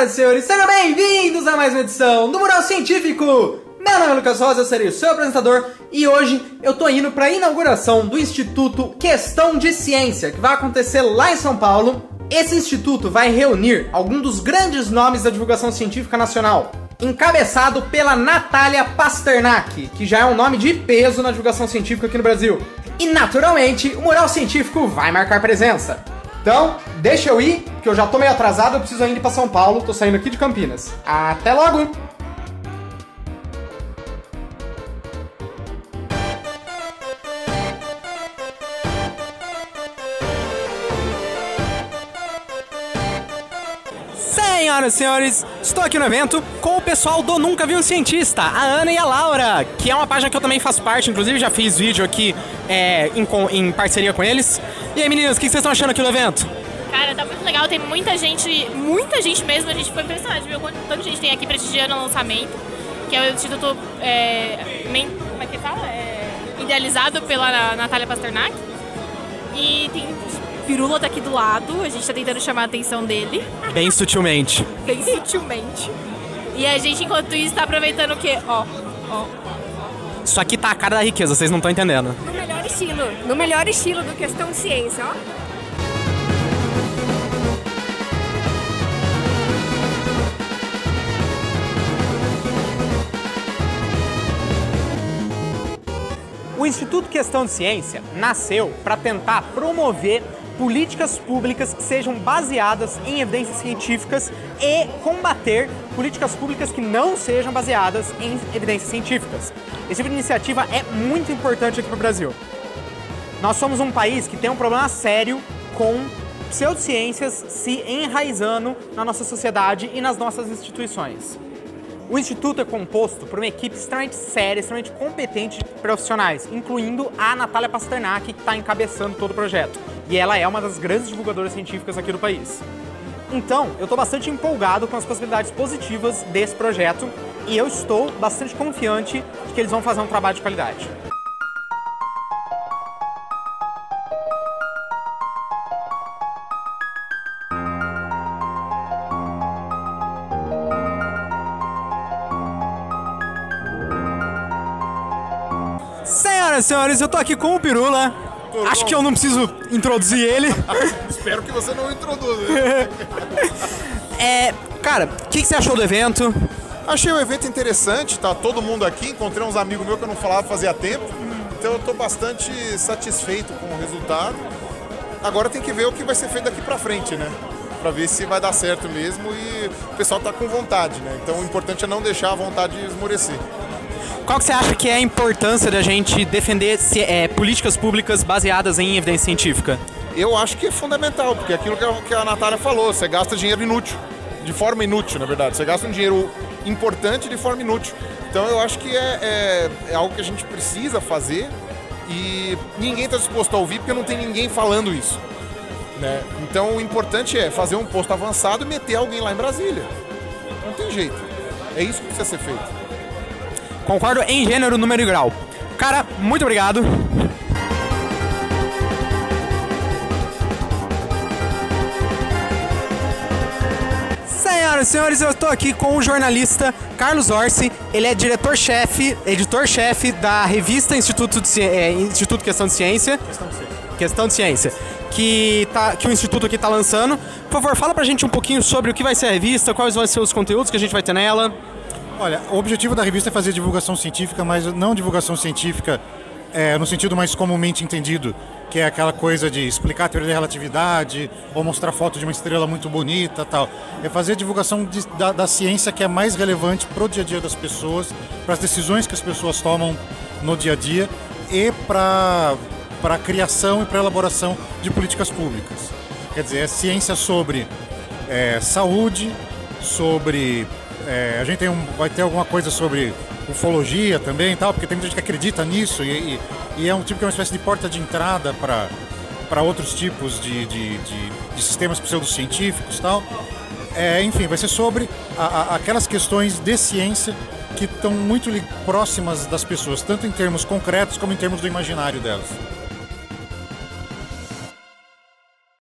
Senhoras e senhores, sejam bem-vindos a mais uma edição do Mural Científico! Meu nome é Lucas Rosa, eu serei o seu apresentador e hoje eu tô indo para a inauguração do Instituto Questão de Ciência, que vai acontecer lá em São Paulo. Esse instituto vai reunir alguns dos grandes nomes da divulgação científica nacional, encabeçado pela Natália Pasternak, que já é um nome de peso na divulgação científica aqui no Brasil. E naturalmente, o Mural Científico vai marcar presença. Então, deixa eu ir, que eu já tô meio atrasado, eu preciso ainda ir pra São Paulo, tô saindo aqui de Campinas. Até logo! Senhoras e senhores, estou aqui no evento com o pessoal do Nunca Vi um Cientista, a Ana e a Laura, que é uma página que eu também faço parte, inclusive já fiz vídeo aqui em parceria com eles. E aí meninas, o que vocês estão achando aqui do evento? Cara, tá muito legal, tem muita gente mesmo, a gente foi impressionado, viu quanta gente tem aqui prestigiando o lançamento, que é o Instituto, como é que fala? Idealizado pela Natália Pasternak. E tem Pirula tá aqui do lado, a gente tá tentando chamar a atenção dele. Bem sutilmente. Bem sutilmente. E a gente, enquanto isso, tá aproveitando o quê? Ó. Isso aqui tá a cara da riqueza, vocês não estão entendendo. No melhor estilo do Questão de Ciência, ó. O Instituto Questão de Ciência nasceu para tentar promover políticas públicas que sejam baseadas em evidências científicas e combater políticas públicas que não sejam baseadas em evidências científicas. Esse tipo de iniciativa é muito importante aqui para o Brasil. Nós somos um país que tem um problema sério com pseudociências se enraizando na nossa sociedade e nas nossas instituições. O Instituto é composto por uma equipe extremamente séria, extremamente competente de profissionais, incluindo a Natália Pasternak, que está encabeçando todo o projeto. E ela é uma das grandes divulgadoras científicas aqui do país. Então, eu estou bastante empolgado com as possibilidades positivas desse projeto e eu estou bastante confiante de que eles vão fazer um trabalho de qualidade. Senhoras e senhores, eu tô aqui com o Pirula. Acho que eu não preciso introduzir ele. Espero que você não introduza. Cara, o que você achou do evento? Achei o evento interessante, tá todo mundo aqui. Encontrei uns amigos meus que eu não falava fazia tempo. Então eu tô bastante satisfeito com o resultado. Agora tem que ver o que vai ser feito daqui pra frente, né? Pra ver se vai dar certo mesmo e o pessoal tá com vontade, né? Então o importante é não deixar a vontade esmorecer. Qual que você acha que é a importância da gente defender políticas públicas baseadas em evidência científica? Eu acho que é fundamental, porque é aquilo que a Natália falou, você gasta dinheiro inútil, de forma inútil, na verdade. Você gasta um dinheiro importante de forma inútil. Então eu acho que é algo que a gente precisa fazer e ninguém está disposto a ouvir porque não tem ninguém falando isso, né? Então o importante é fazer um posto avançado e meter alguém lá em Brasília. Não tem jeito. É isso que precisa ser feito. Concordo em gênero, número e grau. Cara, muito obrigado. Senhoras e senhores, eu estou aqui com o jornalista Carlos Orsi. Ele é editor-chefe da revista Instituto Questão de Ciência. Questão de Ciência. Que o Instituto aqui está lançando. Por favor, fala pra gente um pouquinho sobre o que vai ser a revista, quais vão ser os conteúdos que a gente vai ter nela. Olha, o objetivo da revista é fazer divulgação científica, mas não divulgação científica no sentido mais comumente entendido, que é aquela coisa de explicar a teoria da relatividade ou mostrar foto de uma estrela muito bonita, tal. É fazer divulgação da ciência que é mais relevante para o dia a dia das pessoas, para as decisões que as pessoas tomam no dia a dia e para a criação e para a elaboração de políticas públicas. Quer dizer, é ciência sobre saúde, sobre... a gente vai ter alguma coisa sobre ufologia também, tal, porque tem muita gente que acredita nisso e é um tipo que é uma espécie de porta de entrada para outros tipos de sistemas pseudocientíficos, tal. Enfim, vai ser sobre aquelas questões de ciência que estão muito próximas das pessoas, tanto em termos concretos como em termos do imaginário delas.